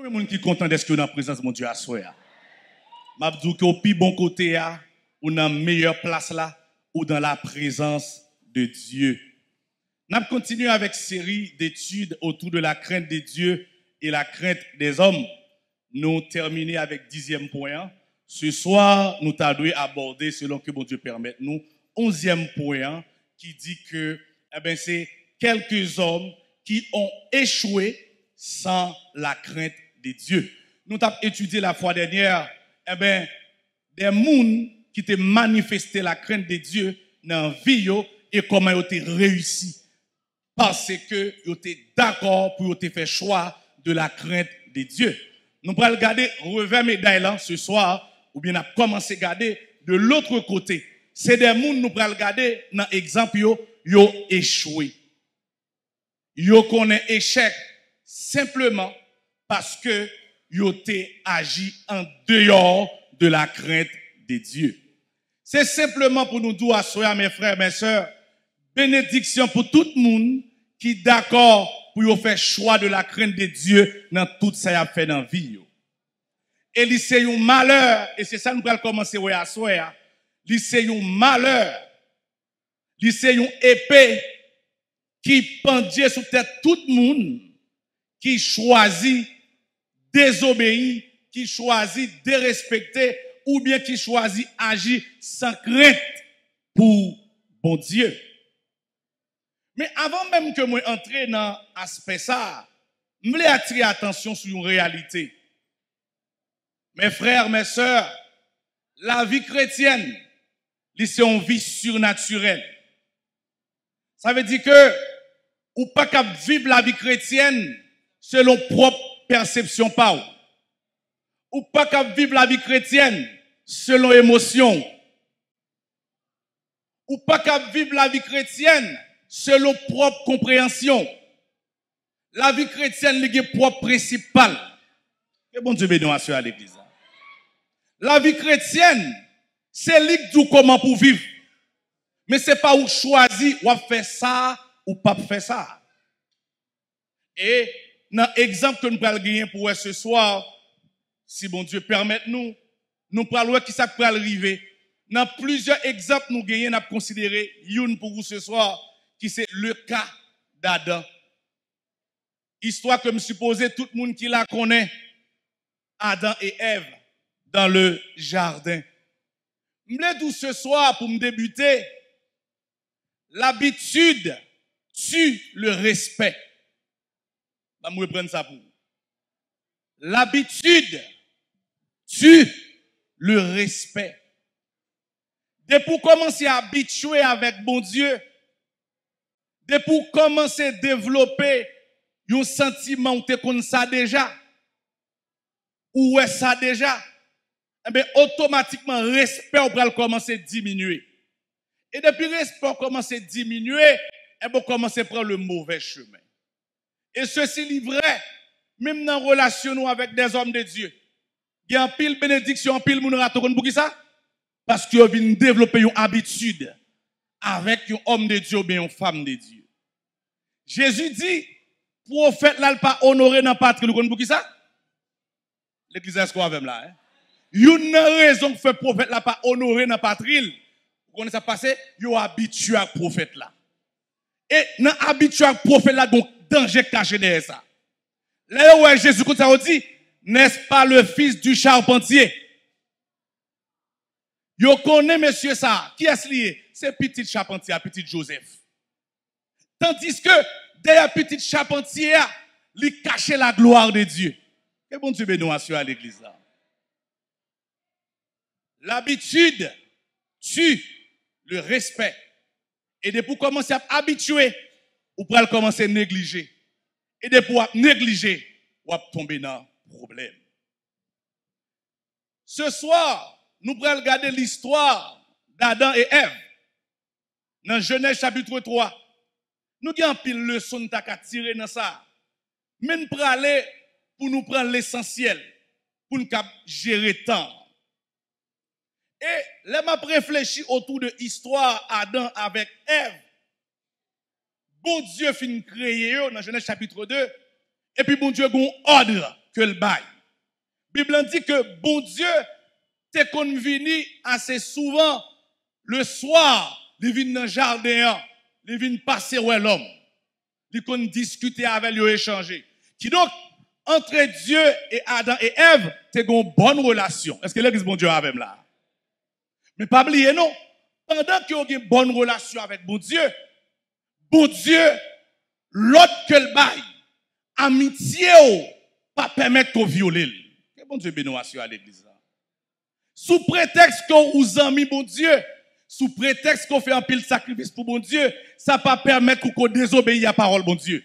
le monde qui est content d'être dans la présence de mon Dieu à soi. Je dis que au plus bon côté, ou dans la meilleure place là, ou dans la présence de Dieu. Nous continuons avec une série d'études autour de la crainte de Dieu et la crainte des hommes. Nous terminons avec 10e point. Ce soir, nous allons aborder, selon que mon Dieu permette, nous, 11e point qui dit que c'est quelques hommes qui ont échoué sans la crainte de Dieu. Nous avons étudié la fois dernière, des gens qui ont manifesté la crainte de Dieu dans la vie et comment ils ont réussi. Parce que ils étaient d'accord pour faire choix de la crainte de Dieu. Nous allons regarder revers médaille là ce soir, ou bien nous allons commencer à regarder de l'autre côté. C'est des gens nous allons regarder dans l'exemple, ils ont échoué. Ils ont échec simplement parce que ils ont agi en dehors de la crainte de Dieu. C'est simplement pour nous dire à soi, mes frères, mes sœurs, bénédiction pour tout le monde qui est d'accord pour faire choix de la crainte de Dieu dans tout ça qu'il a fait dans la vie. Et c'est un malheur, et c'est ça que nous allons commencer à soi. C'est un malheur, c'est une épée qui pendait sur tête tout le monde qui choisit désobéir, qui choisit dérespecter ou bien qui choisit agir sans crainte pour bon Dieu. Mais avant même que moi entre dans l'aspect ça, je voulais attirer attention sur une réalité. Mes frères, mes sœurs, la vie chrétienne, c'est une vie surnaturelle. Ça veut dire que ou pas qu'à vivre la vie chrétienne selon propre perception pas ou pas qu'à vivre la vie chrétienne selon émotion ou pas qu'à vivre la vie chrétienne selon propre compréhension. La vie chrétienne est propre principale. Et bon Dieu bénisse à l'église. La vie chrétienne, c'est lui qui dit comment pour vivre. Mais c'est pas où choisir ou faire ça ou pas faire ça. Et dans l'exemple que nous allons gagner pour ce soir, si bon Dieu permet nous allons voir qui ça peut arriver. Dans plusieurs exemples nous gagnons, nous avons considéré une pour vous ce soir, qui c'est le cas d'Adam. Histoire que me supposez tout le monde qui la connaît, Adam et Ève dans le jardin. Je voulais dire ce soir pour me débuter, l'habitude tue le respect. Je vais reprendre ça pour vous. L'habitude tue le respect. Dès pour commencer à habituer avec bon Dieu, dès pour commencer à développer un sentiment où tu connais ça déjà, ou est ça déjà, eh bien, automatiquement, respect va commencer à diminuer. Et depuis que le respect commence à diminuer, eh bien, commence à prendre le mauvais chemin. Et ceci est vrai, même dans la relation avec des hommes de Dieu. Il y a un pile bénédiction, un pile moun raton pour qui ça? Parce qu'ils viennent développer une habitude avec un homme de Dieu ou bien une femme de Dieu. Jésus dit, prophète là, pas honoré dans la patrie, pour qui ça? L'église est-ce qu'on a là? Une raison que fait prophète là, pas honoré dans la patrie, vous connaissez ça passé? Vous habitué à prophète là. Et dans habitué à prophète là, donc danger caché derrière ça. Là où Jésus comme ça dit, n'est-ce pas le fils du charpentier? Vous connaissez monsieur ça, qui est-ce lié? C'est petit charpentier, petit Joseph. Tandis que derrière petit charpentier, il cache la gloire de Dieu. Et bon Dieu bénisse à l'église là. L'habitude tue le respect. Et de pour commencer à habituer, ou pour commencer à négliger. Et de pour négliger, ou à tomber dans le problème. Ce soir, nous allons regarder l'histoire d'Adam et Ève. Dans Genèse chapitre 3. Nous avons pile leçon à tirer dans ça. Mais nous allons aller pour nous prendre l'essentiel, pour nous gérer le temps. Et là, je réfléchi autour de l'histoire Adam avec Ève. Bon Dieu fin créé dans Genèse chapitre 2. Et puis bon Dieu a un ordre que le bail. La Bible dit que bon Dieu t'es convenu assez souvent le soir, il vient dans le jardin, il vient passer où l'homme. Il vient discuter avec lui, échanger. Qui donc, entre Dieu et Adam et Ève, c'est une bonne relation. Est-ce que l'église bon Dieu avec là? Mais pas oublier, non. Pendant qu'il y a une bonne relation avec bon Dieu, l'autre que le bail, amitié, pas permettre de violer. Que bon Dieu bénisse à l'église. Sous prétexte qu'on vous amis bon Dieu, sous prétexte qu'on fait un pile sacrifice pour bon Dieu, ça pas permettre qu'on désobéisse à la parole bon Dieu.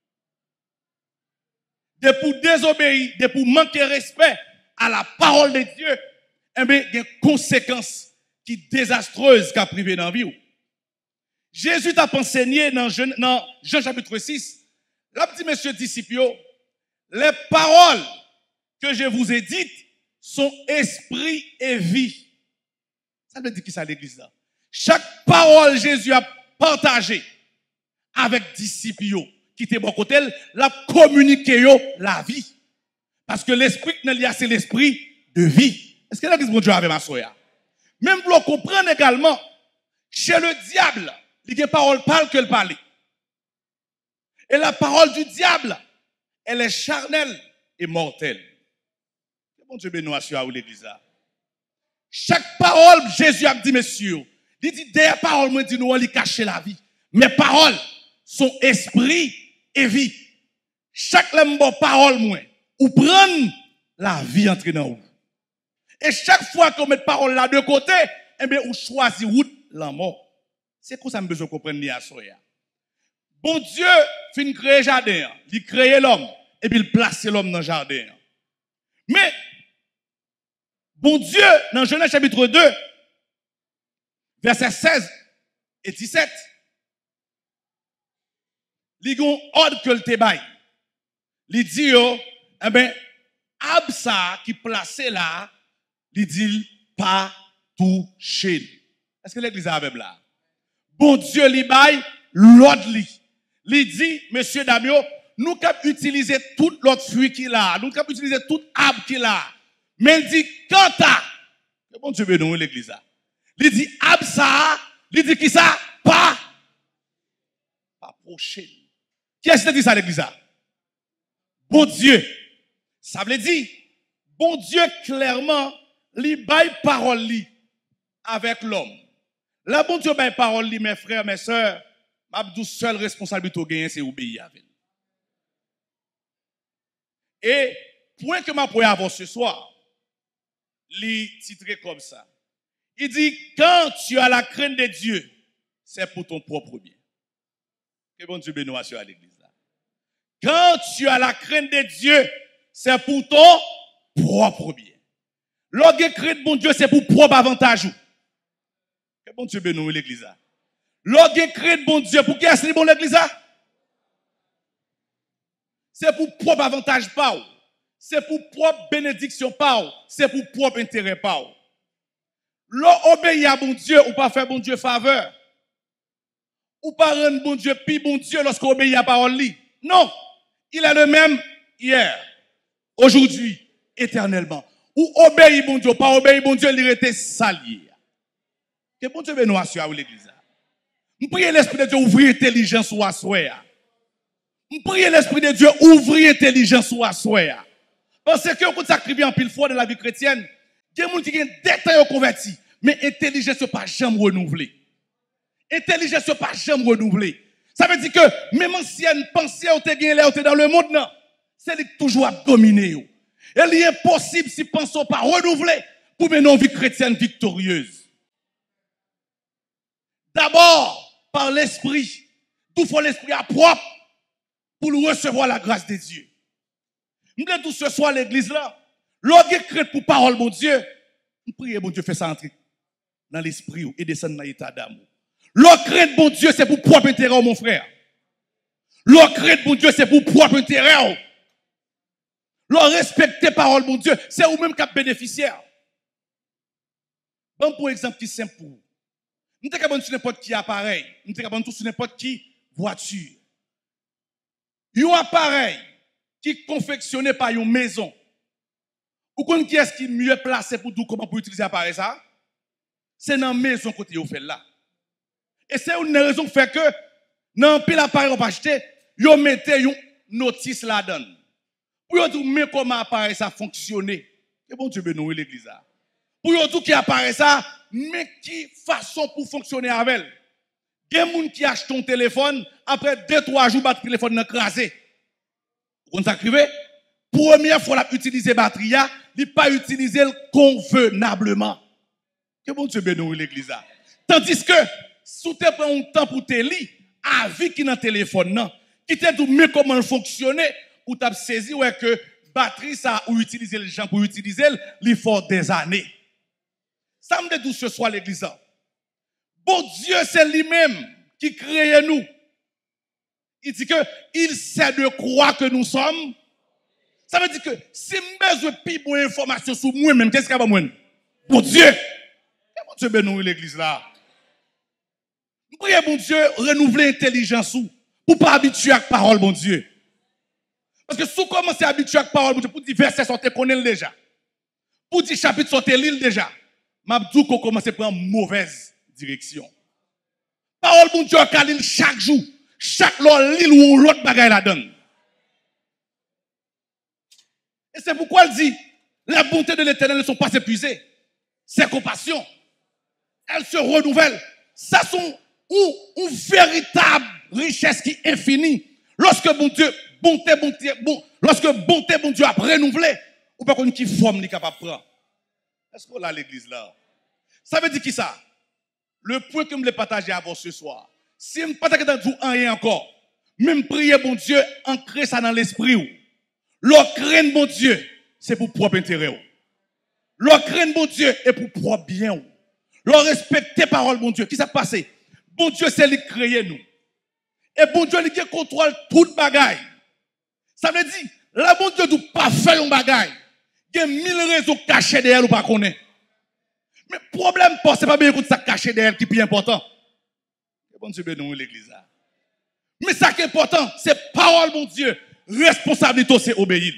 De pour désobéir, de pour manquer respect à la parole de Dieu, eh bien, il y a des conséquences qui désastreuses qu'a privé dans la vie. Jésus t'a enseigné dans Jean chapitre 6, là, petit monsieur disciple, les paroles que je vous ai dites sont esprit et vie. Ça veut dire qui ça l'église là? Chaque parole Jésus a partagé avec disciples qui étaient bon côté, l'a communiqué la vie. Parce que l'esprit c'est l'esprit de vie. Est-ce que l'église bon Dieu avait ma soeur? Même pour comprendre également, chez le diable, il y a des paroles parle que le parler. Et la parole du diable, elle est charnelle et mortelle. Bon Dieu bénisse à l'église là. Chaque parole, Jésus a dit, messieurs, il dit, des paroles, moi, dit, nous, on lui cache la vie. Mes paroles sont esprit et vie. Chaque parole, moi, ou prendre la vie entre dans vous. Et chaque fois qu'on met parole là de côté, eh bien, on choisit route la mort. C'est quoi ça me besoin de comprendre à soya. Bon Dieu fin créer jardin, il crée l'homme et puis il place l'homme dans le jardin. Mais bon Dieu dans Genèse chapitre 2 versets 16 et 17 il y a un ordre que le tébaille. Il dit eh ben Absa qui placé là, il dit pas toucher. Est-ce que l'église a même là? Bon Dieu li baille l'ordre li. Il dit monsieur Damio, nous cap utiliser toute l'autre fruit qu'il a, nous cap utiliser tout arbre qu'il a. Mais il dit quand ta bon Dieu bénisse l'église là. Il dit Absa, il dit qui ça? Pas prochain. Qui est-ce qui dit ça l'église là? Bon Dieu. Ça veut dire bon Dieu clairement li baille parole li avec l'homme. La bon Dieu baille parole li mes frères, mes sœurs, m'abdou seule responsabilité gagner c'est obéir avec. Et point que m'a pour avoir ce soir, li titré comme ça. Il dit quand tu as la crainte de Dieu, c'est pour ton propre bien. Que bon Dieu bénisse à l'église là. Quand tu as la crainte de Dieu, c'est pour ton propre bien. Lorsque crainte bon Dieu, c'est pour propre avantage. Que bon Dieu bénisse l'église là. Lorsque crainte bon Dieu, pour qui est-ce bon l'église là? C'est pour propre avantage pas. C'est pour propre bénédiction pas. C'est pour propre intérêt pas. Lorsque obéir à bon Dieu ou pas faire bon Dieu faveur. Ou pas rendre bon Dieu puis bon Dieu lorsqu'on obéit à la parole. Non, il est le même hier, aujourd'hui, éternellement. Ou obéir bon Dieu, pas obéir bon Dieu, il était sali. Que bon Dieu bénisse à l'église. Je prie l'Esprit de Dieu ouvrir l'intelligence ou à soi. Je prie l'Esprit de Dieu ouvrir l'intelligence ou à soi. Parce que quand ça arrive en pile fois dans la vie chrétienne, il y a des gens qui ont des détails convertis, mais l'intelligence n'est pas jamais renouvelée. Intelligence n'est pas jamais renouvelée. Ça veut dire que même ancienne pensée ou t'es dans le monde, non, c'est toujours à dominer. Et il est impossible si pensons pas renouveler pour mener une vie chrétienne victorieuse. D'abord, par l'esprit. Tout faut l'esprit à propre pour recevoir la grâce de Dieu. Nous devons tous ce soir à l'église là. Lorsque crée pour parole, mon Dieu, nous prions, bon Dieu, fait ça entrer dans l'esprit et descendre dans l'état d'amour. L'ocrète, bon Dieu, c'est pour propre intérêt, mon frère. L'ocrète, bon Dieu, c'est pour propre intérêt. Le respecter parole, mon Dieu, c'est vous-même qui êtes bénéficiaire. Bon, pour exemple, qui est simple pour vous. Nous sommes capables de n'importe qui appareil. Nous sommes capables de n'importe qui voiture. Un appareil qui confectionné par une maison. Ou connaissez qui est-ce qui est mieux placé pour tout comment pour utiliser l'appareil ça? C'est dans la maison côté vous fait là. Et c'est une raison qui fait que dans pile appareil on pas acheter, yo mettez une notice là-dedans. Pour yo tout mais comment appareil ça fonctionner. Et bon Dieu bénisse l'église là. Pour yo tout qui apparaît ça, mais qui façon pour fonctionner avec elle. Il y a des gens qui achètent ton téléphone, après 2-3 jours, le téléphone est écrasé. Vous comprenez? Première fois qu'il utilise la batterie, il n'a pas utilisé convenablement. Que bon Dieu bénisse l'église. Tandis que, si tu prends un temps pour te lire, avis qui est dans le téléphone, qui te dit mieux comment fonctionner, ou tu as saisi que la batterie, ça, ou utiliser les gens pour utiliser, il faut des années. Ça me dit ce soir l'église. Bon Dieu, c'est lui-même qui crée nous. Il dit que il sait de quoi que nous sommes. Ça veut dire que si je besoin de plus bonne information sur moi-même, qu'est-ce qu'il y a moi? Bon Dieu. Bon Dieu bénisse l'église là. Nous prions, bon Dieu, renouveler l'intelligence pour ne pas habituer à la parole, bon Dieu. Parce que si vous commencez à habituer à la parole, bon Dieu, pour dire versets, vous connaissez déjà. Pour dire chapitre, vous l'île déjà. Mabdou qu'on commence à prendre mauvaise direction. Parole bon Dieu à chaque jour, chaque l'île ou l'autre bagaille la donne. Et c'est pourquoi elle dit, la bonté de l'Éternel ne sont pas épuisées. Ses compassions, elles se renouvellent. Ça sont une véritable richesse qui est infinie. Lorsque bon Dieu, lorsque bonté bon Dieu a renouvelé, ou pas qu'on qui forme n'est capable de prendre. Est-ce qu'on a l'église là? Ça veut dire qui ça? Le point que je voulais partager avant ce soir. Si je ne partage pas dans rien encore, même prier bon Dieu, ancrer ça dans l'esprit. Leur crainte bon Dieu, c'est pour propre intérêt. Leur crainte bon Dieu est pour propre bien. Leur respecter parole bon Dieu. Qui s'est passé? Bon Dieu, c'est lui qui crée nous. Et bon Dieu, il contrôle toute bagaille. Ça veut dire, la bon Dieu ne pas faire un bagaille. Il y a 1000 raisons cachées derrière ou pas connaître. Mais le problème, ce n'est pas bien écouter ça caché derrière qui est plus important. Et bon Dieu bénisse l'église. Mais ça qui est important, c'est parole, mon Dieu. Responsabilité, c'est obéir.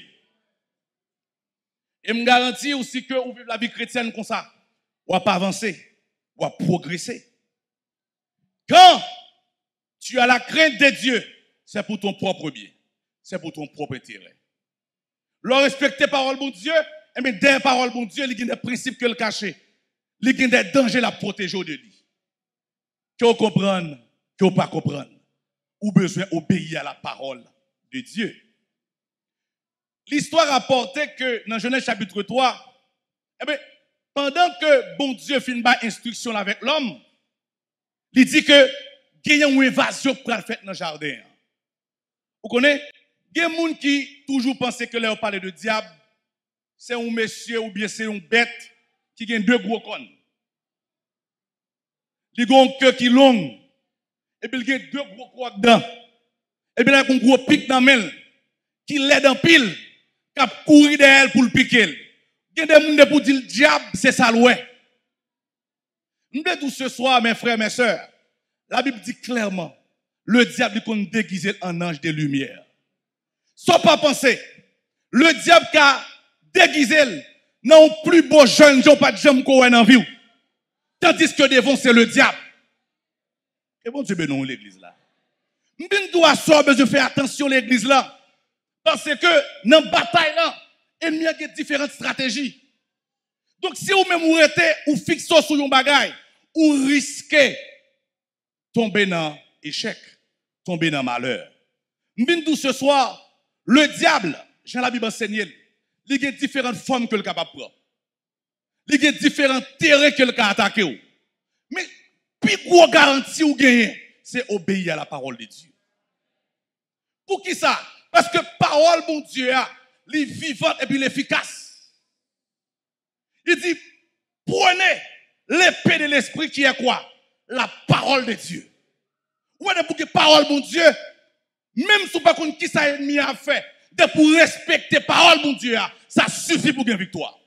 Et me garantis aussi que vous vivez la vie chrétienne comme ça. Ou à pas avancer, ou à progresser. Quand tu as la crainte de Dieu, c'est pour ton propre bien. C'est pour ton propre intérêt. Leur respecter parole, mon Dieu, et bien derrière parole, mon Dieu, il y a des principes que le cacher. Il y a des dangers à protéger de lui. Que vous comprenez, que vous ne pas comprendre. Ou besoin d'obéir à la parole de Dieu. L'histoire rapportait que dans Genèse chapitre 3, eh bien, pendant que bon Dieu finit par instruction avec l'homme, il dit que il y a une évasion pour le faire dans le jardin. Vous connaissez? Il y a des gens qui toujours pensent que là on parle de diable, c'est un monsieur ou bien c'est une bête qui a deux gros cornes. Il a un cœur qui est long. Et puis il a deux gros crocs dedans. Et puis il a un gros pic dans la main qui l'aide en pile, qui a couru derrière pour le piquer. Il y a des gens pour dire le diable, c'est ça l'ouest. Nous disons ce soir, mes frères, mes sœurs, la Bible dit clairement, le diable est déguisé en ange de lumière. Sans pas penser, le diable qui a déguisé non plus beau jeune, j'ai pas de jambes qu'on a en vie. Tandis que devant c'est le diable. Et bon Dieu bénisse l'église là. Nous doit besoin de faire attention à l'église là. Parce que dans la bataille là, il y a différentes stratégies. Donc si vous même vous arrêtez ou fixez sur un bagage, ou risquez tomber dans échec, tomber dans malheur. Nous ce soir, le diable, Jean la Bible enseigne, il y a différentes formes que le capable prendre. Il y a différents terrains que le capable attaquer. Mais plus gros garantie ou gagner, c'est obéir à la parole de Dieu. Pour qui ça? Parce que parole bon Dieu a, elle est vivante et puis efficace. Il dit, prenez l'épée de l'esprit qui est quoi? La parole de Dieu. Ou est-ce que parole bon Dieu, même si vous ne savez pas qui ça ennemi a fait, de pour respecter parole bon Dieu, ça suffit pour gagner victoire.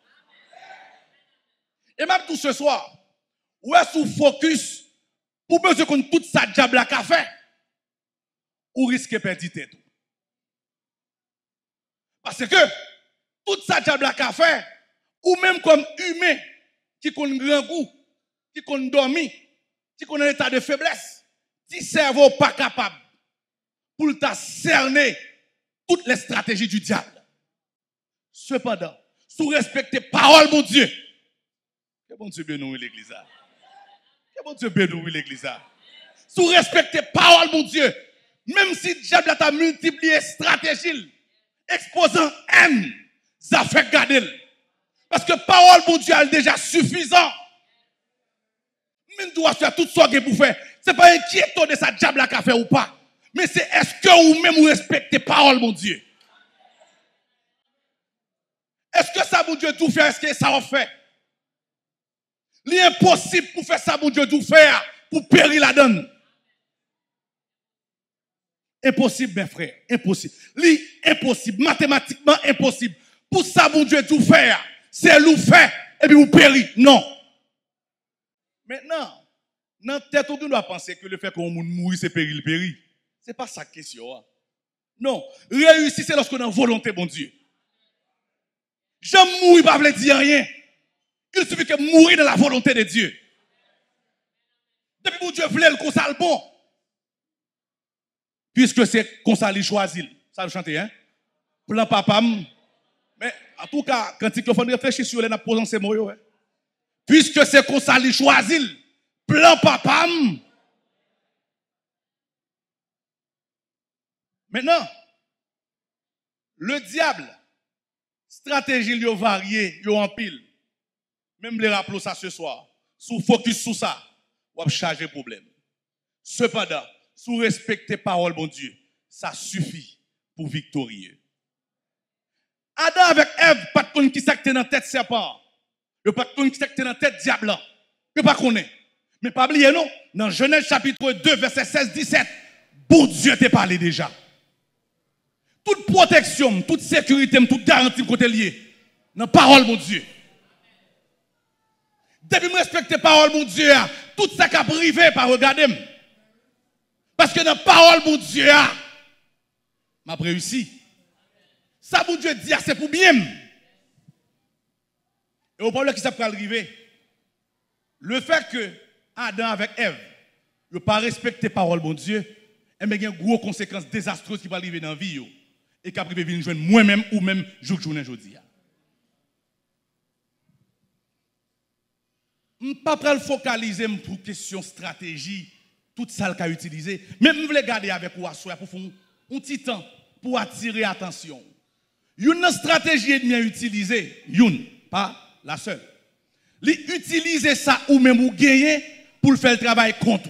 Et même tout ce soir, où est-ce que vous focus pour besoin qu'on toute ça diable à café, ou risquez de perdre tout. Parce que tout ça diable a fait, ou même comme humain qui connaît grand goût, qui connaît dormi, qui connaît l'état de faiblesse, qui cerveau pas capable pour t'a cerner toutes les stratégies du diable. Cependant, sous respecter parole mon Dieu. Que bon Dieu bénisse l'église. Que bon Dieu bénisse l'église. Sous respecter parole mon Dieu. Même si le diable t'a multiplié stratégie, exposant haine, ça fait garder. Parce que parole mon Dieu est déjà suffisant. Même doit faire tout ce qu'il pour faire. Ce n'est pas inquiétant de sa diable à faire ou pas. Mais c'est est-ce que vous même vous respectez parole mon Dieu? Est-ce que ça mon Dieu tout faire? Est-ce que ça va faire? L'impossible pour faire ça mon Dieu tout faire pour périr la donne. Impossible, mes frères, impossible. Impossible, mathématiquement impossible. Pour ça, mon Dieu, tout faire, c'est nous faire et puis vous périr. Non. Maintenant, dans la tête, on doit penser que le fait qu'on mourit, c'est périr, le périr. Ce n'est pas ça la question. Hein. Non. Réussir, c'est lorsqu'on a volonté, mon Dieu. Je mourir, pas veut dire rien. Il suffit que mourir dans la volonté de Dieu. Depuis mon Dieu voulait le consale bon. Puisque c'est comme ça qu'il choisit. Ça le chanter, hein? Plan papam. Mais en tout cas, quand il faut réfléchir sur les posant ces mots, hein? Puisque c'est comme ça qu'il choisit. Plan papam. Maintenant, le diable, stratégie lui variée, lui en pile. Même les rappeler ça ce soir. Sous focus sur ça, on va charger le problème. Cependant, sous respecter parole, bon Dieu, ça suffit pour victorieux. Adam avec Ève, pas de ton qui s'acte dans la tête serpent. Il pas de ton qui s'acte dans la tête diable. Il pas connaît. Mais pas oublier non, dans Genèse chapitre 2 verset 16-17, bon Dieu t'a parlé déjà. Toute protection, toute sécurité, toute garantie côté lié dans parole mon Dieu. Depuis que je respecte parole mon Dieu, tout ça qui a privé par regarder. Parce que dans la parole, mon Dieu, m'a réussi. Ça, mon Dieu dit, c'est pour bien. Et au problème qui s'est arrivé, le fait que Adam avec Ève ne pas respecter parole, mon Dieu, il y a une grosse conséquence désastreuse qui va arriver dans la vie. Et qui va arriver venir joindre moi-même ou même journée aujourd'hui. Je ne vais pas focaliser pour question stratégie. Tout ça qu'a utilisé. Mais je voulais garder avec vous pour faire un petit temps pour attirer l'attention. Une stratégie est bien utilisée, pas la seule. Utiliser ça ou même ou gagner pour faire le travail contre.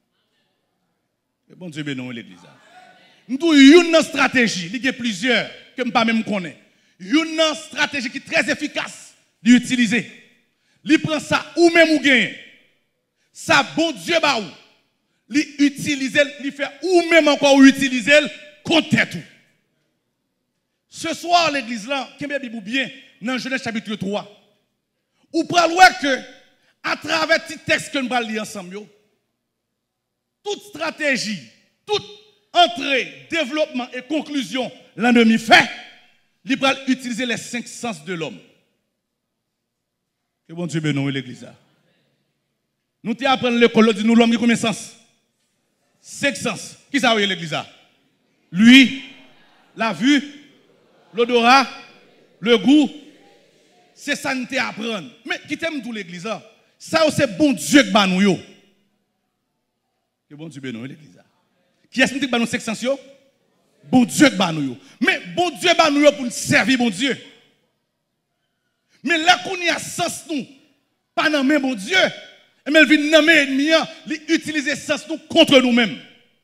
Bon Dieu bénisse l'église. Nous avons une stratégie, il y a plusieurs que je ne pas même connaître. Une stratégie qui est très efficace d'utiliser. Il prend ça ou même ou gagner. Ça bon Dieu ba ou. L'utiliser, il fait ou même encore utiliser contre tout. Ce soir, l'église là, qui est bien, dans Genèse chapitre 3, ou prenez que, à travers ce texte que nous allons lire ensemble, toute stratégie, toute entrée, développement et conclusion, l'ennemi fait, il va utiliser les 5 sens de l'homme. Que bon Dieu bénisse l'église là. Nous t'y apprenons l'école, nous l'homme qui a combien de sens? 5 sens. Qui ça veut l'église là? Lui, la vue, l'odorat, le goût. C'est ça que nous apprendre. Mais qui t'aime tout l'église là? Ça c'est bon Dieu qui bat nous. Que bon Dieu bénisse l'église là. Qui est-ce qui bat nous 5 sens? Bon Dieu qui bat nous. Mais bon Dieu bat nous pour nous servir bon Dieu. Mais là qu'on y a sens nous, pas dans même bon Dieu. Mais il vient nommer ennemi, il utilise sens nous contre nous-mêmes.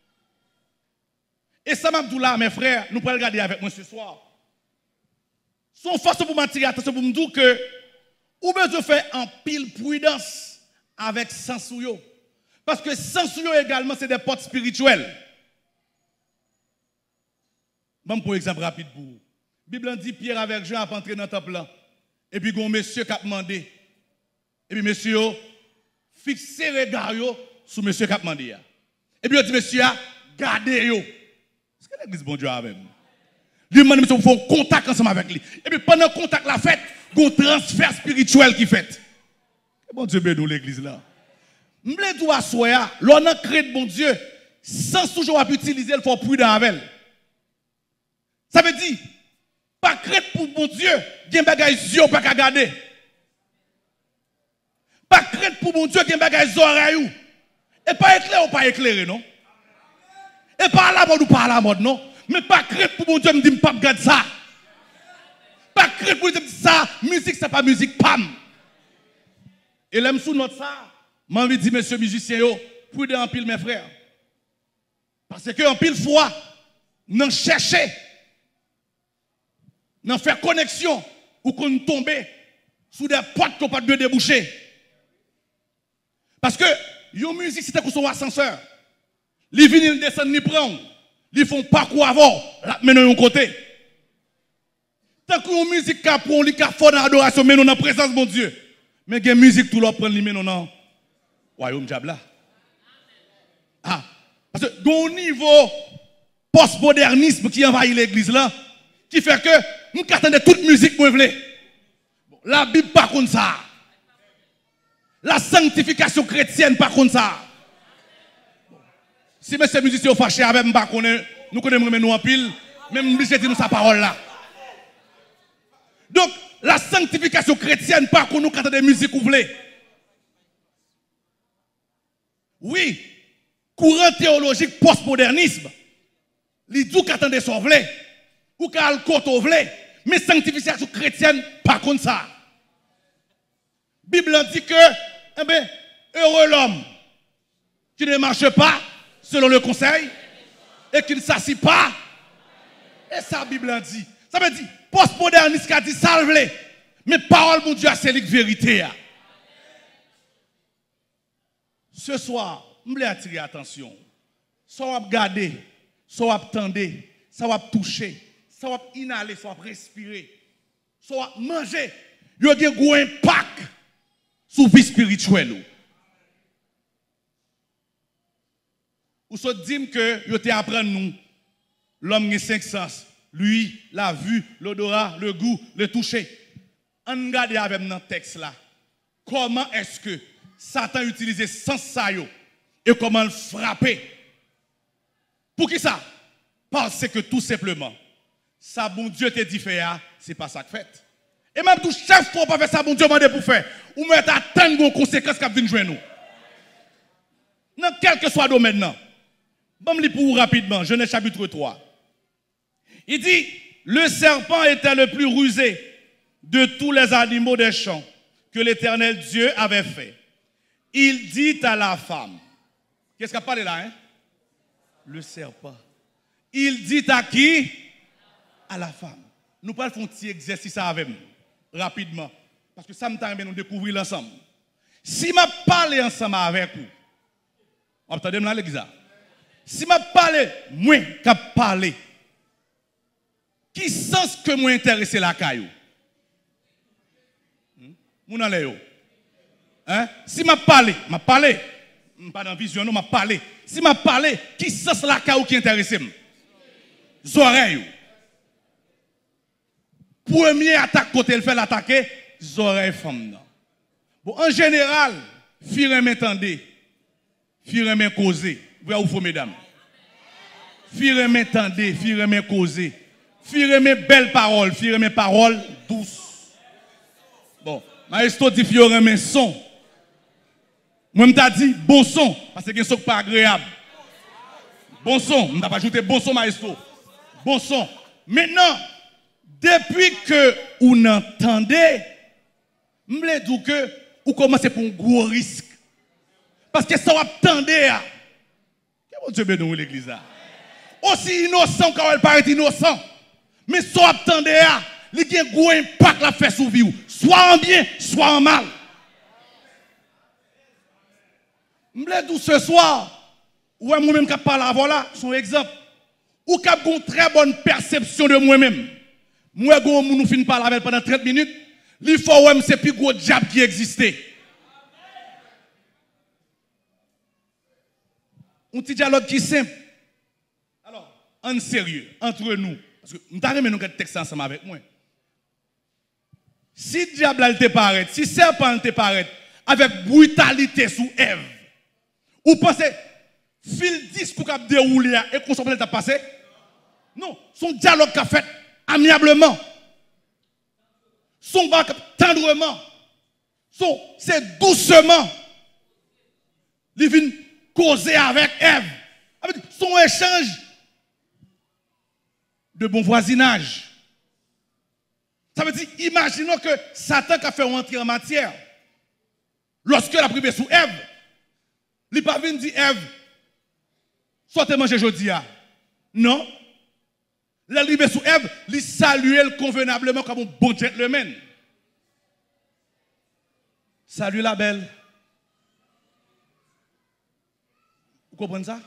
Et ça m'a dit là, mes frères, nous pouvons regarder avec moi ce soir. Son force pour m'attirer attention pour me dire que ou besoin de faire en pile prudence avec sens yo. Parce que sens yo également c'est des portes spirituelles. Bon pour exemple rapide pour vous. La Bible dit Pierre avec Jean a entré dans le temple là. Et puis un monsieur qui a demandé. Et puis monsieur fixer regard sur monsieur qui a demandé. Et puis il dit monsieur gardez yo. Est-ce que l'église bon Dieu a même? Il demande monsieur pour faire contact ensemble avec lui. Et puis pendant le contact la fête, il y a un transfert spirituel qui fait. Bon Dieu bénisse l'église là. M'ble doit soya, l'on a créé de bon Dieu sans toujours utiliser le fort prudent avec. Ça veut dire pas créé pour bon Dieu, il y a des bagages yeux pas qu'à garder. Pas créé pour bon Dieu, il y a des bagages oreilles. Et pas éclairé ou pas éclairé non. Et pas à la mode ou pas à la mode non. Mais pas créé pour mon Dieu me dit pas regarde ça. Pas créé pour dire ça, musique c'est pas musique pam. Et l'aime sous notre ça, m'a envie de dire monsieur musicien yo, prudent en pile mes frères. Parce que en pile fois, n'en chercher, n'en faire connexion ou qu'on tombe sous des portes qu'on pas de déboucher. Parce que yo musique c'était qu'on son ascenseur. Li vini descend ni prendre. Ils font parcours avant, maintenant un côté. Tant que la musique qui prend, qui fort dans l'adoration, mais nous dans la présence de mon Dieu. Mais il y a musique tout l'autre prend, mais nous dans le royaume diable là. Ah, parce que au niveau postmodernisme qui envahit l'église là, qui fait que nous attendons toute musique pour voulez. La Bible pas comme ça. La sanctification chrétienne pas comme ça. Si mes musiciens sont fâchés avec moi, nous connaissons nous en pile, même nous disons sa parole là. Donc, la sanctification chrétienne, pas qu'on nous cante des musiques ou voulez. Oui, courant théologique postmodernisme, les doux qu'attendent son voulez, ou qu'à le côté voulez, mais sanctification chrétienne, pas comme ça. La Bible dit que, eh bien, heureux l'homme qui ne marche pas selon le conseil et qui ne s'assit pas. Et ça, la Bible dit. Ça veut dire, postmoderniste qui a dit salve, mais parole, mon Dieu, c'est la vérité. Ce soir, je voulais attirer l'attention. Soit vous regardez, soit vous attendez, soit vous toucher, soit vous inhaler, soit vous respirer, soit vous manger. Il y a un impact sur la vie spirituelle. Ou se dit que vous apprenez nous, l'homme a 5 sens. Lui, la vue, l'odorat, le goût, le toucher. On regarde avec dans le texte là. Comment est-ce que Satan utilise sens ça et comment le frapper? Pour qui ça? Parce que tout simplement, ça bon Dieu te dit faire, c'est pas ça que fait. Et même tout chaque fois pas faire ça bon Dieu m'a pour faire, ou mettre à tant de conséquences qui viennent jouer nous. Dans quel que soit le domaine là. Bon, je pour vous rapidement, Genèse chapitre 3. Il dit, le serpent était le plus rusé de tous les animaux des champs que l'Éternel Dieu avait fait. Il dit à la femme, qu'est-ce qu'il a parlé là, hein? Le serpent. Il dit à qui? À la femme. Nous parlons un petit exercice avec nous, rapidement, parce que ça me t'a nous découvrir ensemble. Si je parle ensemble avec vous, vous entendez là l'église? Si je parle, moi qui parle, qui sens que moi intéressé la caillou? Mon allez hein? Si je parle, pas dans vision, non, je parle. Si je parle, qui sens la caillou qui intéresse? Les oreilles. Première attaque côté elle fait l'attaquer, les oreilles femmes. Bon, en général, fire m'entendez, fire me causer. Vous ou faux mesdames? Fire m'entendez, fire me causer. Fire mes belles paroles, fire mes paroles douces. Bon, maestro dit fire mes son. Moi m'ta dit bon son parce que son pas agréable. Bon son, m'ta pas ajouté bon son maestro. Bon son. Maintenant, depuis que vous entendez, m'le dit que vous commencez pour un gros risque. Parce que ça vous attendez. Que Dieu bénisse l'église là. Aussi innocent quand elle paraît innocent. Mais soit attendez, il y a un gros impact la fait sur vie, soit en bien, soit en mal. Je dis ce soir, ou moi-même qui parle avant là, son exemple, ou qui a une très bonne perception de moi-même. Moi, quand nous finissons par parler pendant 30 minutes, il faut que c'est le plus gros diable qui existait. Un petit dialogue qui est simple. Alors, en sérieux, entre nous. Parce que nous avons un texte ensemble avec moi. Si le diable te paraît, si le serpent te paraît avec brutalité sous Ève, ou pensez, fil 10 pour qu'il déroule et qu'on s'en t'a passé? Non, son dialogue qu'a fait amiablement. Son bac tendrement. C'est doucement. Il vient causer avec Ève. Son échange de bon voisinage. Ça veut dire, imaginons que Satan a fait rentrer en matière. Lorsque la privé sous Ève, il n'a pas venu dire Ève, sortez manger aujourd'hui. Non. La privé sous Ève, il saluait convenablement comme un bon gentleman. Salut la belle. Vous comprenez ça?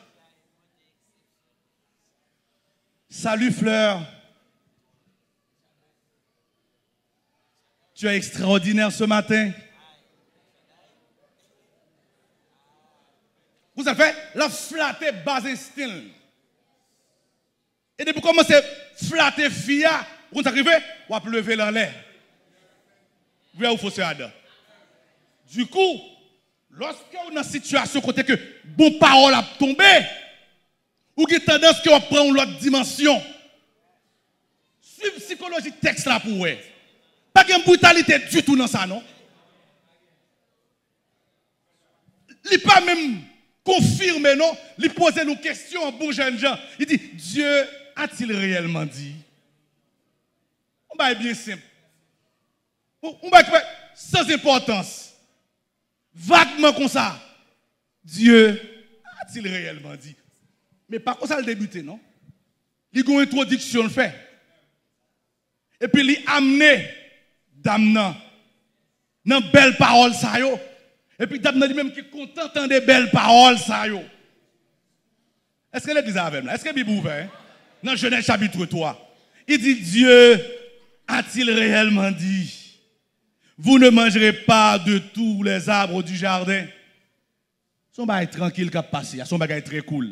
Salut Fleur. Tu es extraordinaire ce matin. Vous avez fait la flatter bas instinct. Et depuis que vous commencez à flatter Fia, vous arrivez, vous avez levé dans l'air. Vous voyez où il faut se faire. Du coup, lorsque vous êtes dans une situation côté que bon parole a tombé, ou qui tendance que vous prenez l'autre dimension, suivez psychologie texte là pour vous. Pas de brutalité du tout dans ça, non? Il n'est pas même confirmé, non? Il pose nos questions en bon jeune gens. Il dit, Dieu a-t-il réellement dit? On va être bien simple. On va être sans importance. Vaguement comme ça. Dieu a-t-il réellement dit? Mais pas comme ça le débuter, non? Il y a une introduction le fait. Et puis il a amené Damnan dans belles paroles ça yo. Et puis Damnan lui-même qui est content d'entendre des belles paroles ça yo. Est-ce que l'église avec moi? Est-ce que la Bible ouvert? Dans Genèse chapitre 3. Il dit Dieu a-t-il réellement dit? Vous ne mangerez pas de tous les arbres du jardin. Son bagage tranquille qui a passé, son bagage très cool.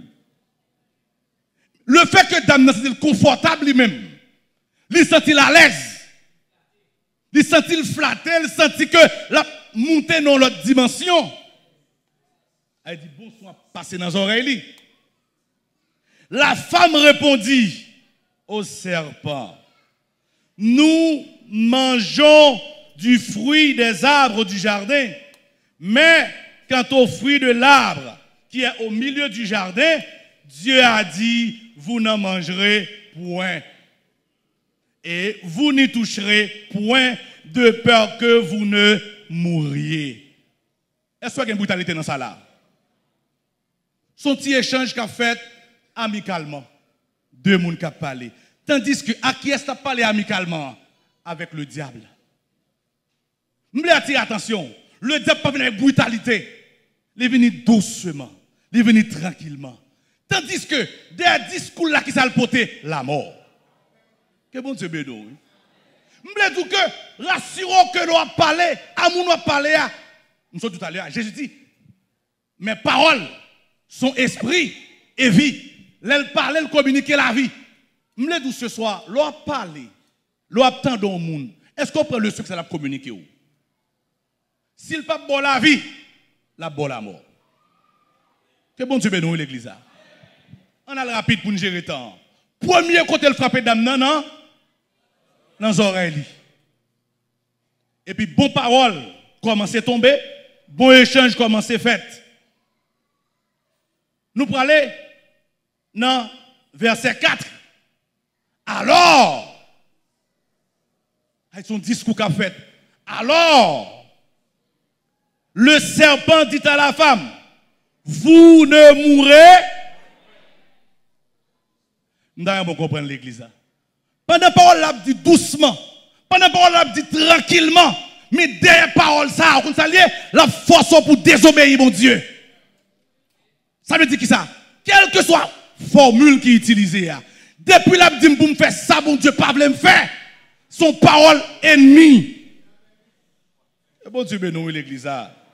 Le fait que Damnan c'est confortable lui-même, il sent-il à l'aise. Il sent-il flatté, il sent que la montée dans l'autre dimension. Elle dit bonsoir, passez dans les oreilles. La femme répondit au serpent, nous mangeons du fruit des arbres du jardin, mais quant au fruit de l'arbre qui est au milieu du jardin, Dieu a dit, vous n'en mangerez point. Et vous n'y toucherez point de peur que vous ne mouriez. Est-ce qu'il y a une brutalité dans ça là? Son petit échange qu'a fait amicalement. Deux personnes qui ont parlé. Tandis que à qui est-ce que parlé amicalement? Avec le diable. Je veux attirer attention. Le diable pas venir avec brutalité. Il est venu doucement. Il est venu tranquillement. Tandis que des discours là qui s'est porté la mort. Que bon Dieu bédo. Je veux dire que rassurons que nous avons parlé, à nous avons parlé. Nous sommes tout à l'heure. Jésus dit, mes paroles sont esprit et vie. L'elle parle, elle communique la vie. Je veux dire ce soir, l'on parle, l'on attend dans le monde. Est-ce qu'on prend le succès à la communiquer? S'il pas bon la vie, la bonne la mort. Que bon Dieu bénisse l'église. On a le rapide pour nous gérer le temps. Premier côté, le frapper d'âme, non? Dans les oreilles. Et puis, bonne parole commence à tomber, bon échange commence à fait. Nous pour aller dans verset 4. Alors, avec son discours qu'a fait, alors, le serpent dit à la femme, vous ne mourrez. Nous devons comprendre l'église. Pendant la parole, l'a dit doucement. Pendant la parole, l'a dit tranquillement. Mais derrière la parole, ça, vous savez, la force pour désobéir, mon Dieu. Ça veut dire qui ça? Quelle que soit la formule qui est utilisée, depuis l'a dit pour me faire ça, mon Dieu, pas me faire. Son parole ennemie. Et bon Dieu, bénisse l'église.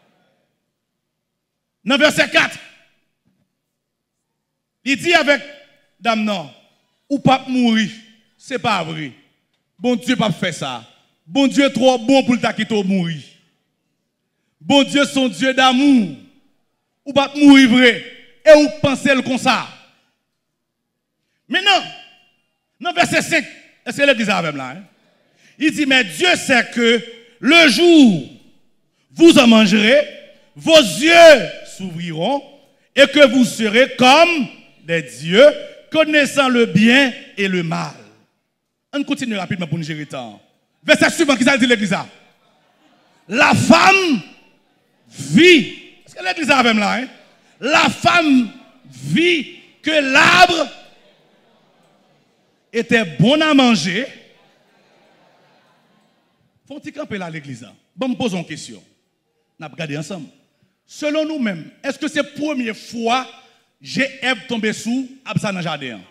Dans verset 4, il dit avec Damnan, ou pas mourir. c'est pas vrai. Bon Dieu pas fait ça. Bon Dieu est trop bon pour le quitter mourir. Bon Dieu son Dieu d'amour. Ou pas mourir vrai et ou penser le comme ça. Maintenant, dans verset 5, est-ce que l'église avec là? Hein? Il dit, mais Dieu sait que le jour vous en mangerez, vos yeux s'ouvriront et que vous serez comme des dieux, connaissant le bien et le mal. On continue rapidement pour nous gérer le temps. Verset suivant, qui ça dit l'église? La femme vit. Est-ce que l'église avec là? Hein? La femme vit que l'arbre était bon à manger. Faut-il camper là l'église? Bon, me posons une question. On a regardé ensemble. Selon nous-mêmes, est-ce que c'est la première fois que j'ai tombé sous Absa dans le jardin?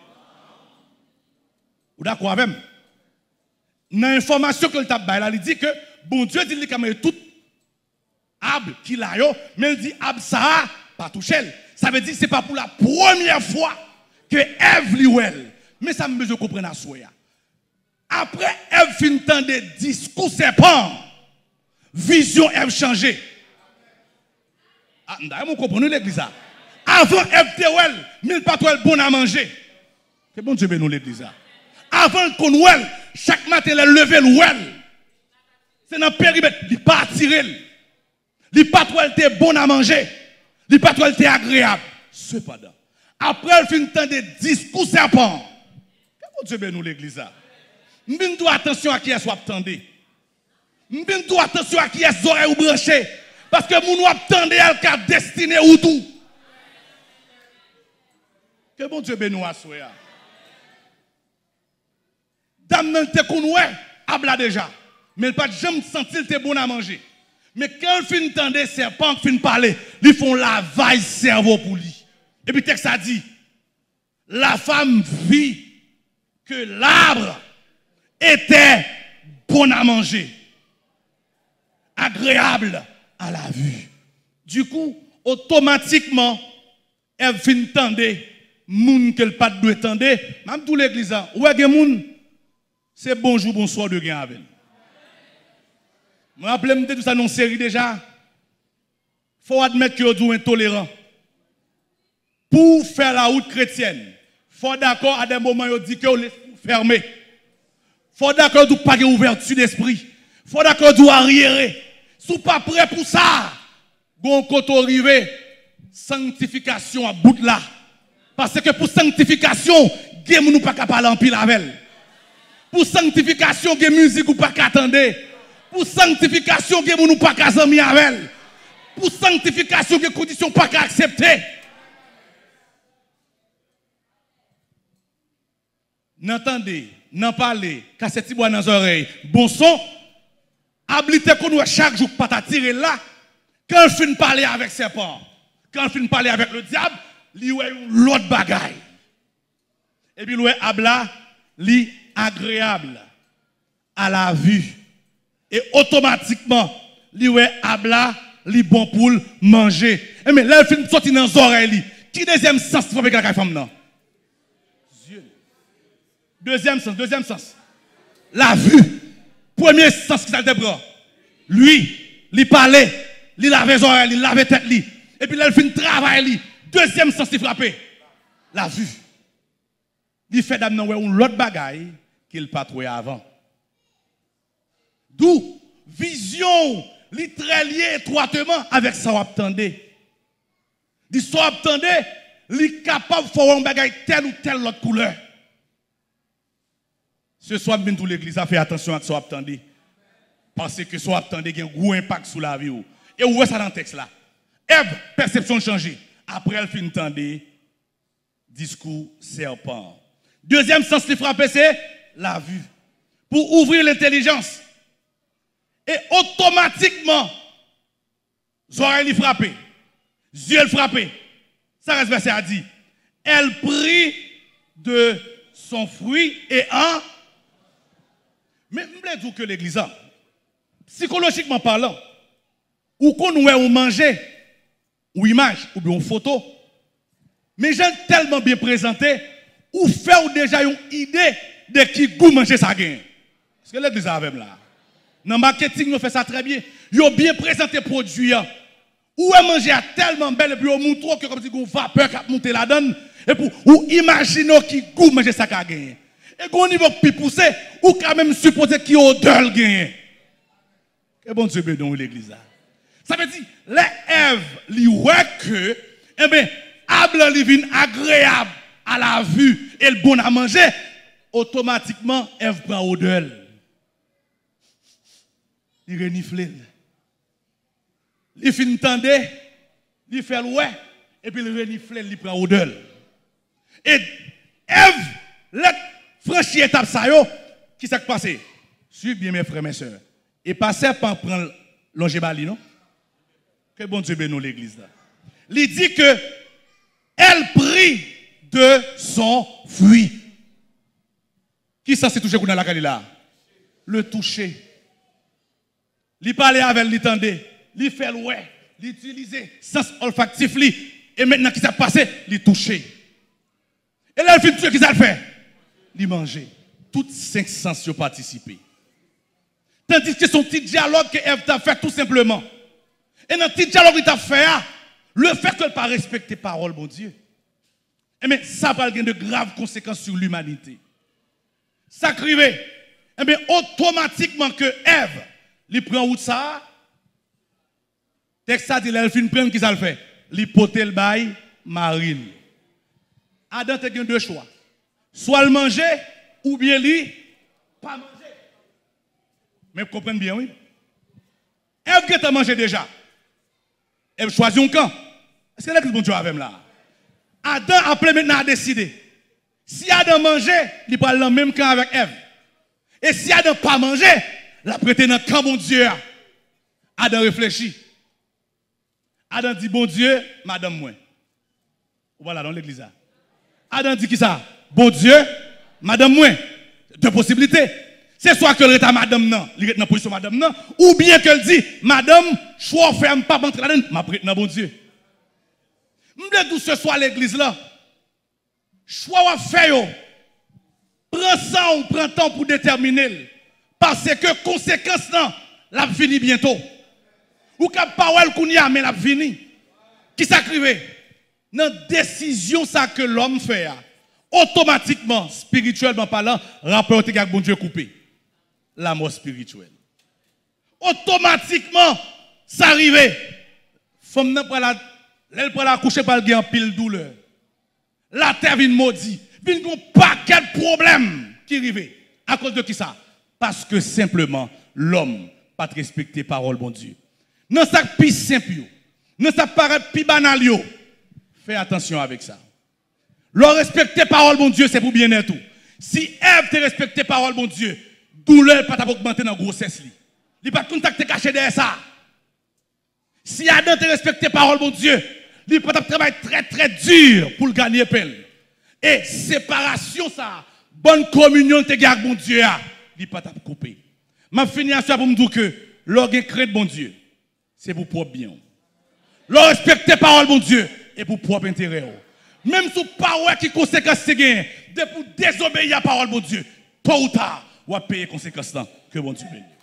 Vous d'accord avec moi? Dans l'information que le tabac, il dit que bon Dieu dit qu'il a tout arbre qu'il a, mais il dit Absa pas touché. Ça veut dire que ce n'est pas pour la première fois que Ève l'ouel. Mais ça me besoin de comprendre à soi. Après, Ève fin temps de discours serpent, vision Ève changé. Ah, vous comprenez l'église? Avant Ève t'ouel, mais il pas trop bon à manger. Que bon Dieu bénisse l'église. Avant qu'on ouel, chaque matin elle lever l'ouel. C'est dans le périmètre, il pas attiré. Il pas trop était bon à manger. Il pas trop était agréable. Cependant, après elle fin temps de discours serpent. Que bon Dieu bénisse l'église. M'bin doit attention à qui est-ce attendez. M'bin doit attention à qui est-ce oreilles ou branché parce que moun attendez elle ka destiné ou tout. Que bon Dieu bénisse à soi. Dame nan te konoué abla déjà. Mais il pas jamais senti te bon à manger. Mais quand il fin tande serpent fin parler, ils font lavage cerveau pour lui. Et puis texte a dit la femme vit que l'arbre était bon à manger, agréable à la vue. Du coup, automatiquement, elle fin tande moun qu'elle pas doit tande, même tout l'église ouais gen moun c'est bonjour bonsoir de gen avec. Je me rappelle de tout ça dans une série déjà. Il faut admettre que vous êtes intolérant. Pour faire la route chrétienne, il faut d'accord à des moments où dit que vous l'esprit fermé. Il faut d'accord que vous pas d'ouverture d'esprit. Il faut d'accord que vous arriérez. Si vous n'êtes pas prêt pour ça, vous côté arrivé, sanctification à bout de là. Parce que pour sanctification, vous n'avez pas parler en pile avec. Pour sanctification, vous musique ou pas attendre. Pour sanctification, vous n'avez pas qu'à s'amuser avec. Pour sanctification, vous n'avez conditions pas qu'à accepter. N'entendez, n'en parlez, cassez petit bois dans les oreilles. Bon son, habilité qu'on doit chaque jour pas t'attirer là. Quand il finit parler avec serpent, quand il finit parler avec le diable, il y a l'autre bagaille. Et puis, il abla, li agréable à la vue. Et automatiquement, il abla, li bon pour manger. Et mais là, il finit sortir dans les oreilles. Qui deuxième sens pour avec la femme non? Dieu. Deuxième sens. La vue. Premier sens qui s'est bras. Lui, il parlait, il lavait les oreilles, il lavait tête. Et puis là, il finit travail. Deuxième sens, il frappait. La vue. Il fait d'amener l'autre bagaille qu'il pas trouvé avant. D'où vision, li très lié étroitement avec ça qu'on attendait. Dit ça attendait, li capable de faire un bagaille telle ou telle autre couleur. Ce soir, bien tout l'église a fait attention à ce qu'on attendait. Parce que ce qu'on attendait a un gros impact sur la vie. Et où est ça dans le texte là? Ève, perception changée. Après, elle finit d'entendre discours serpent. Deuxième sens qui frappe, c'est la vue. Pour ouvrir l'intelligence. Et automatiquement, oreilles frappées, yeux frappés. Ça reste verset a dit. Elle prit de son fruit et en. Mais je voulais dire que l'église, psychologiquement parlant, ou qu'on ou manger, ou image, ou bien une photo, mais j'ai tellement bien présenté, ou faire déjà une idée de qui goût manger ça gagne. Est-ce que l'église avec là? Dans le marketing, nous fait ça très bien. Ils ont bien présenté le produit. Ou est manger tellement belle et puis on montre que comme si on vapeur qui a monté la donne. Et pour ou imaginez qui goût manger ça gagne. Et au niveau plus poussé, ou quand même supposer qu'il y a odeur gagne. Que bon Dieu bénisse l'église. Ça veut dire, les Ève, li ouais que, eh bien, arbre li vin agréable à la vue et le bon à manger, automatiquement, Ève prend odeur. Il renifle. Il fin tendre, il fait ouais, et puis il renifle, il prend odeur. Et Ève, la franchie étape ça yo, qui s'est passé? Suivez bien mes frères et mes sœurs. Et passez par prendre l'ongébali, non? Que bon Dieu bénisse l'église là. Il dit que elle prit de son fruit. Qui ça s'est touché dans la caille là? Le toucher. Il parlait avec lui, tendait, il fait ouais, il utilisait sens olfactif et maintenant qui s'est passé, il touché. Et là il fait tout ce qu'il a fait. Il mangeait. Toutes 5 sens ont participé. Tandis que son petit dialogue que Ève t'a fait tout simplement. Et dans le petit dialogue qu'il t'a fait, le fait qu'elle n'a pas respecté la parole, mon Dieu, eh bien, ça va avoir de graves conséquences sur l'humanité. Ça crive, eh bien, automatiquement que Ève, il prend où ça, texte ça dit, elle fin prendre, qui ça le fait? Il pote le bail, marine. Adam a deux choix. Soit le manger, ou bien lui, pas manger. Mais vous comprenez bien, oui? Ève qui a mangé déjà. Elle choisit un camp. Est-ce que l'église bon Dieu avec là? Adam après maintenant a décidé. Si Adam mangeait, il prend le même camp avec Ève. Et si Adam pas mangé, il a prêté dans le camp bon Dieu. Adam réfléchit. Adam dit bon Dieu, madame moi. Voilà dans l'église. Adam dit qui ça? Bon Dieu, madame moi. Deux possibilités. C'est soit que l'état madame non, il est dans la position madame non, ou bien qu'elle dit, madame, choix ferme pas rentrer là-dedans, m'a prête dans bon Dieu. M'de tout ce soit l'église là. Choix à faire prends ça ou prends temps pour déterminer parce que conséquence non, la fini bientôt. Ou cap parole qu'on y a mais la fini. Qui s'acrive dans décision ça que l'homme fait automatiquement spirituellement parlant, rapport avec bon Dieu coupé. La mort spirituelle. Automatiquement, ça arrive. Femme n'a pas la coucher par le en pile douleur. La terre vient maudit. Vient un paquet de problèmes qui arrivent. À cause de qui ça? Parce que simplement, l'homme pas respecté parole bon Dieu. Non, ça plus simple. Non, ça paraît plus banal. Fais attention avec ça. Le respecter parole bon Dieu, c'est pour bien-être. Si Ève te respecté parole bon Dieu, douleur pas augmenter dans la grossesse. Il pas contacter caché derrière ça. Si Adam te respecté parole bon Dieu, il pas travailler très très dur pour gagner peine. Et séparation ça, bonne communion te garde bon Dieu, il pas couper. M'a fini à ça pour me dire que l'orgue crainte bon Dieu, c'est pour propre bien. Le respecter parole bon Dieu et pour propre intérêt. Même sous parole qui conséquence c'est gain, de pour désobéir à parole bon Dieu, tôt ou tard, ou à payer conséquences que bon Dieu bénisse.